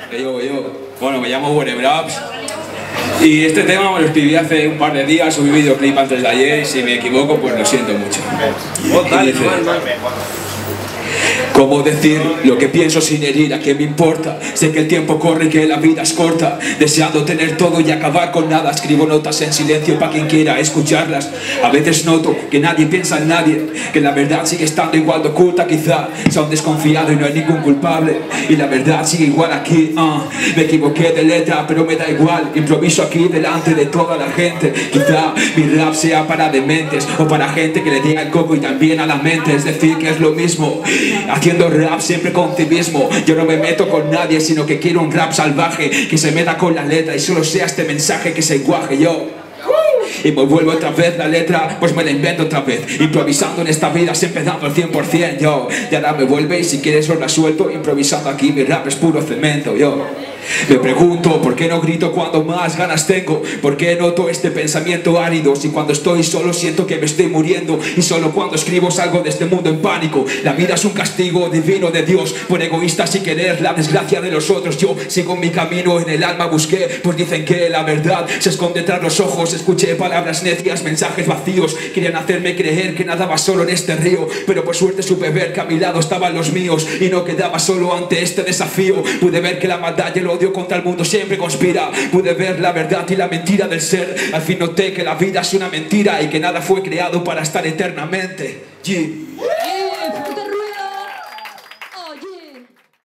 Bueno, me llamo Werebraps y este tema me lo escribí hace un par de días, subí videoclip antes de ayer y si me equivoco pues lo siento mucho. Y dice, ¿cómo decir lo que pienso sin herir? ¿A qué me importa? Sé que el tiempo corre y que la vida es corta. Deseando tener todo y acabar con nada. Escribo notas en silencio para quien quiera escucharlas. A veces noto que nadie piensa en nadie, que la verdad sigue estando igual de oculta. Quizá sea un desconfiado y no hay ningún culpable, y la verdad sigue igual aquí. Me equivoqué de letra pero me da igual. Improviso aquí delante de toda la gente. Quizá mi rap sea para dementes o para gente que le diga el coco y también a la mente. Es decir que es lo mismo. Haciendo rap siempre con civismo. Yo no me meto con nadie, sino que quiero un rap salvaje, que se meta con la letra y solo sea este mensaje que se guaje yo. Y me vuelvo otra vez la letra, pues me la invento otra vez. Improvisando en esta vida siempre dando el 100% yo. Y ahora me vuelve y si quieres os la suelto. Improvisando aquí mi rap es puro cemento yo. Me pregunto por qué no grito cuando más ganas tengo, por qué noto este pensamiento árido, si cuando estoy solo siento que me estoy muriendo, y solo cuando escribo salgo de este mundo en pánico. La vida es un castigo divino de Dios por egoístas y querer la desgracia de los otros. Yo sigo mi camino, en el alma busqué, pues dicen que la verdad se esconde tras los ojos. Escuché palabras necias, mensajes vacíos, querían hacerme creer que nadaba solo en este río, pero por suerte supe ver que a mi lado estaban los míos y no quedaba solo ante este desafío. Pude ver que la maldad y el odio contra el mundo siempre conspira. Pude ver la verdad y la mentira del ser. Al fin noté que la vida es una mentira y que nada fue creado para estar eternamente. Yeah.